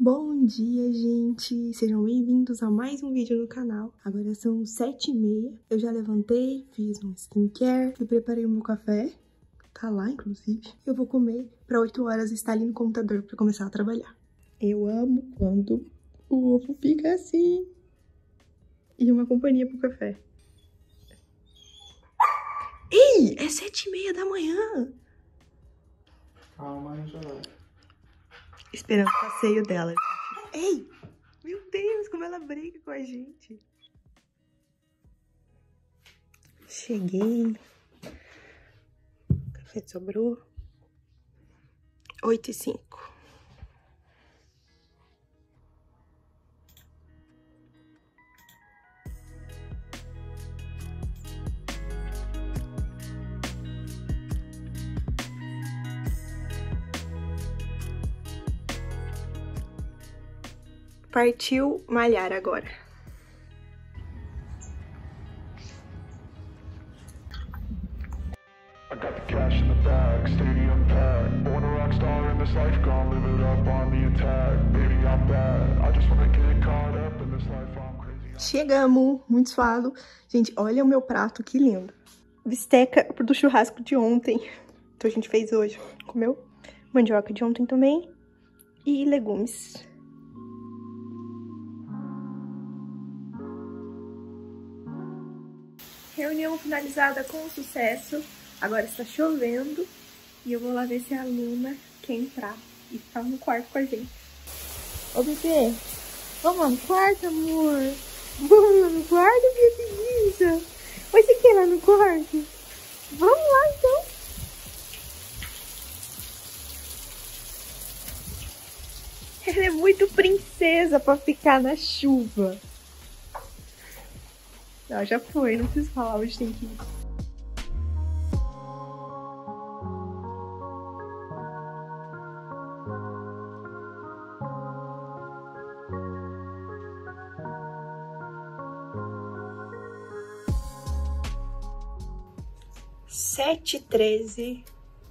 Bom dia, gente! Sejam bem-vindos a mais um vídeo no canal. Agora são 7h30, eu já levantei, fiz um skincare e preparei o meu café. Tá lá, inclusive. Eu vou comer pra 8 horas estar ali no computador pra começar a trabalhar. Eu amo quando o ovo fica assim. E uma companhia pro café. Ei, é 7h30 da manhã! Calma, já vai. Esperando o passeio dela. Ei! Meu Deus, como ela briga com a gente. Cheguei. O café sobrou. 8h05. Partiu malhar agora. I got the cash in the bag, stadium packed. Born a rock star in this life, gonna live it up on the attack. Baby, I'm bad. I just wanna get caught up in this life, I'm crazy. Chegamos, muito suado. Gente, olha o meu prato, que lindo. Bisteca do churrasco de ontem. Então a gente fez hoje. Comeu mandioca de ontem também. E legumes. Reunião finalizada com sucesso. Agora está chovendo. E eu vou lá ver se a Luna quer entrar e ficar no quarto com a gente. Ô, bebê, vamos lá no quarto, amor? Vamos lá no quarto, minha preguiça? Mas você quer ir lá no quarto? Vamos lá, então. Ela é muito princesa pra ficar na chuva. Não, já foi, não preciso falar, hoje tem que ir. Sete 13.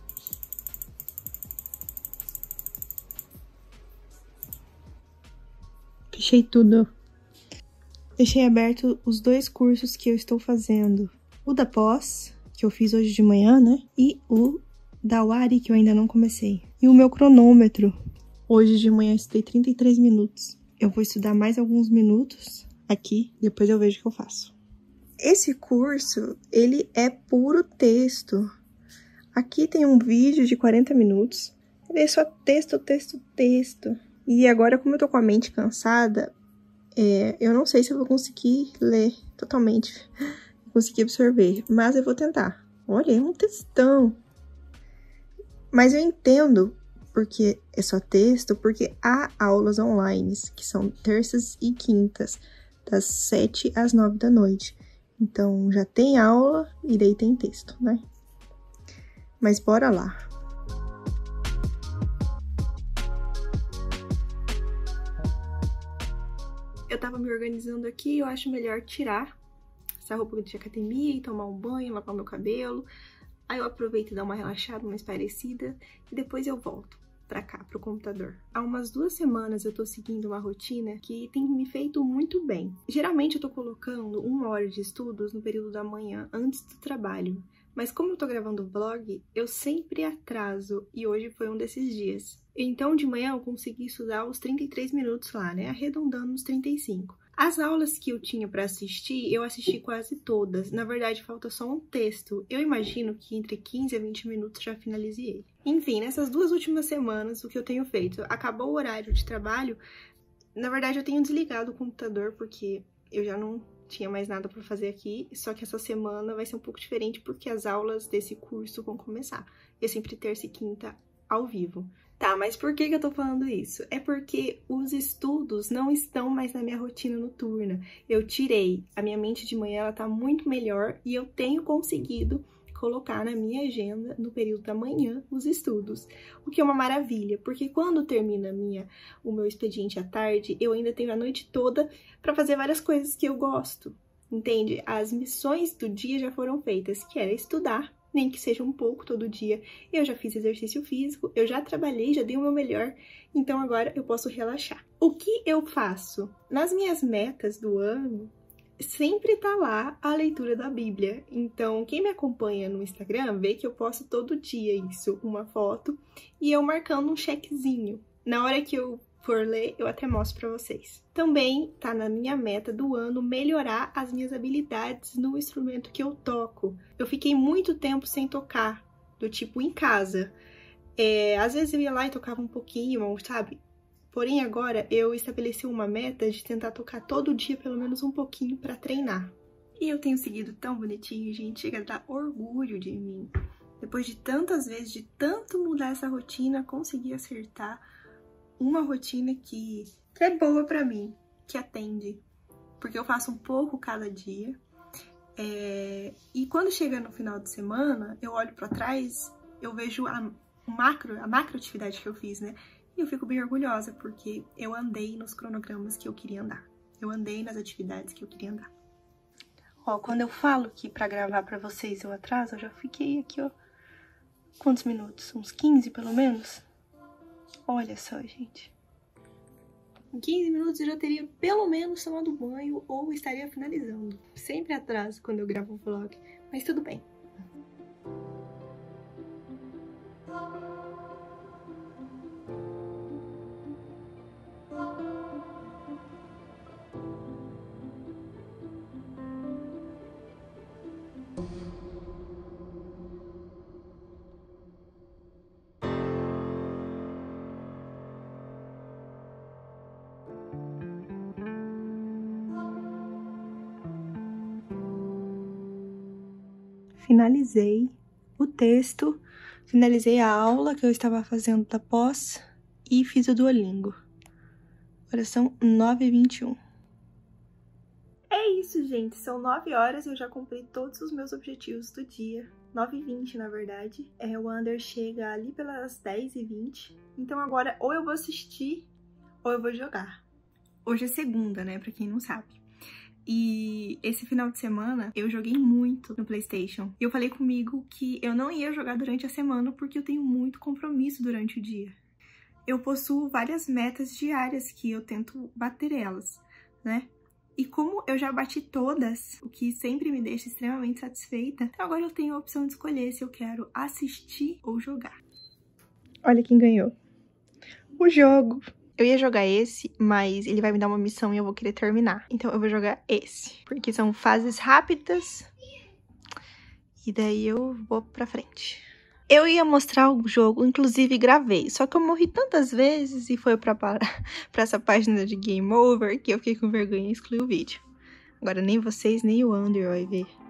Fechei tudo. Deixei aberto os dois cursos que eu estou fazendo. O da pós, que eu fiz hoje de manhã, né? E o da Wari, que eu ainda não comecei. E o meu cronômetro. Hoje de manhã eu estudei 33 minutos. Eu vou estudar mais alguns minutos aqui, depois eu vejo o que eu faço. Esse curso, ele é puro texto. Aqui tem um vídeo de 40 minutos. Ele é só texto, texto, texto. E agora, como eu tô com a mente cansada, eu não sei se eu vou conseguir ler totalmente, conseguir absorver, mas eu vou tentar. Olha, é um textão. Mas eu entendo porque é só texto, porque há aulas online, que são terças e quintas, das 7 às 9 da noite. Então, já tem aula e daí tem texto, né? Mas bora lá. Eu tava me organizando aqui, eu acho melhor tirar essa roupa de academia e tomar um banho, lavar meu cabelo. Aí eu aproveito e dar uma relaxada mais parecida e depois eu volto pra cá, pro computador. Há umas 2 semanas eu tô seguindo uma rotina que tem me feito muito bem. Geralmente eu tô colocando 1 hora de estudos no período da manhã, antes do trabalho. Mas como eu tô gravando vlog, eu sempre atraso e hoje foi um desses dias. Então de manhã eu consegui estudar os 33 minutos lá, né? Arredondando nos 35. As aulas que eu tinha para assistir, eu assisti quase todas. Na verdade, falta só um texto. Eu imagino que entre 15 a 20 minutos já finalizei ele. Enfim, nessas 2 últimas semanas, o que eu tenho feito? Acabou o horário de trabalho. Na verdade, eu tenho desligado o computador porque eu já não tinha mais nada para fazer aqui. Só que essa semana vai ser um pouco diferente porque as aulas desse curso vão começar. É sempre terça e quinta ao vivo. Tá, mas por que eu tô falando isso? É porque os estudos não estão mais na minha rotina noturna. Eu tirei. A minha mente de manhã, ela tá muito melhor e eu tenho conseguido colocar na minha agenda, no período da manhã, os estudos. O que é uma maravilha, porque quando termina o meu expediente à tarde, eu ainda tenho a noite toda para fazer várias coisas que eu gosto. Entende? As missões do dia já foram feitas, que era estudar nem que seja um pouco todo dia. Eu já fiz exercício físico, eu já trabalhei, já dei o meu melhor, então agora eu posso relaxar. O que eu faço? Nas minhas metas do ano, sempre tá lá a leitura da Bíblia. Então, quem me acompanha no Instagram vê que eu posto todo dia isso, uma foto, e eu marcando um checkzinho. Na hora que eu for ler, eu até mostro pra vocês. Também tá na minha meta do ano melhorar as minhas habilidades no instrumento que eu toco. Eu fiquei muito tempo sem tocar, do tipo em casa. Às vezes eu ia lá e tocava um pouquinho, sabe? Porém agora eu estabeleci uma meta de tentar tocar todo dia pelo menos um pouquinho pra treinar. E eu tenho seguido tão bonitinho, gente, chega a dar orgulho de mim. Depois de tantas vezes, de tanto mudar essa rotina, consegui acertar uma rotina que é boa pra mim, que atende, porque eu faço um pouco cada dia, e quando chega no final de semana, eu olho pra trás, eu vejo a macro atividade que eu fiz, né, e eu fico bem orgulhosa, porque eu andei nos cronogramas que eu queria andar, eu andei nas atividades que eu queria andar. Ó, quando eu falo que pra gravar pra vocês eu atraso, eu já fiquei aqui, ó, quantos minutos? Uns 15 pelo menos? Olha só, gente. Em 15 minutos eu já teria pelo menos tomado banho ou estaria finalizando. Sempre atraso quando eu gravo um vlog, mas tudo bem. Finalizei o texto, finalizei a aula que eu estava fazendo da pós e fiz o Duolingo. Agora são 9h21. É isso, gente. São 9 horas e eu já cumpri todos os meus objetivos do dia. 9h20, na verdade. O Under chega ali pelas 10h20. Então agora ou eu vou assistir ou eu vou jogar. Hoje é segunda, né? Pra quem não sabe. E esse final de semana eu joguei muito no PlayStation. E eu falei comigo que eu não ia jogar durante a semana porque eu tenho muito compromisso durante o dia. Eu possuo várias metas diárias que eu tento bater elas, né? E como eu já bati todas, o que sempre me deixa extremamente satisfeita, então agora eu tenho a opção de escolher se eu quero assistir ou jogar. Olha quem ganhou. O jogo. Eu ia jogar esse, mas ele vai me dar uma missão e eu vou querer terminar. Então eu vou jogar esse, porque são fases rápidas e daí eu vou pra frente. Eu ia mostrar o jogo, inclusive gravei, só que eu morri tantas vezes e foi pra essa página de Game Over que eu fiquei com vergonha e excluí o vídeo. Agora nem vocês, nem o Under vai ver.